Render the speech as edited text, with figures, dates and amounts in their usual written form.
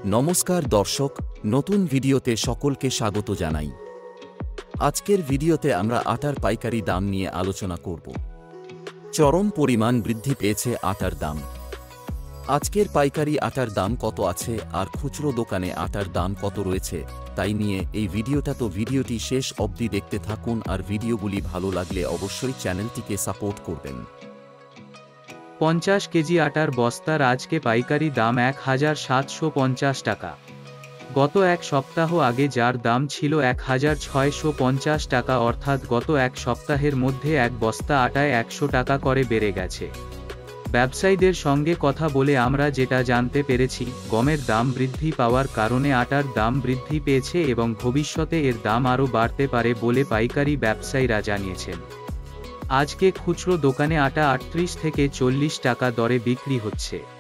নমস্কার দর্শক, নতুন ভিডিওতে সকলকে স্বাগত জানাই। আজকের ভিডিওতে আমরা আটার পাইকারি দাম নিয়ে আলোচনা করব। চরম পরিমাণ বৃদ্ধি পেয়েছে আটার দাম। আজকের পাইকারি আটার দাম কত আছে আর খুচরো দোকানে আটার দাম কত রয়েছে তাই নিয়ে এই ভিডিওটা। তো ভিডিওটি শেষ অবধি দেখতে থাকুন আর ভিডিওগুলি ভালো লাগলে অবশ্যই চ্যানেলটিকে সাপোর্ট করবেন। 50 কেজি আটার বস্তার আজকে পাইকারি দাম 1750 টাকা। গত এক সপ্তাহ আগে যার দাম ছিল 1650 টাকা, অর্থাৎ গত এক সপ্তাহের মধ্যে এক বস্তা আটায় 100 টাকা করে বেড়ে গেছে। ব্যবসায়ীদের সঙ্গে কথা বলে আমরা যেটা জানতে পেরেছি, গমের দাম বৃদ্ধি পাওয়ার কারণে আটার দাম বৃদ্ধি পেয়েছে এবং ভবিষ্যতে এর দাম আরও বাড়তে পারে বলে পাইকারি ব্যবসায়ীরা জানিয়েছেন। আজকে খুচরো দোকানে আটা 38 থেকে 40 টাকা দরে বিক্রি হচ্ছে।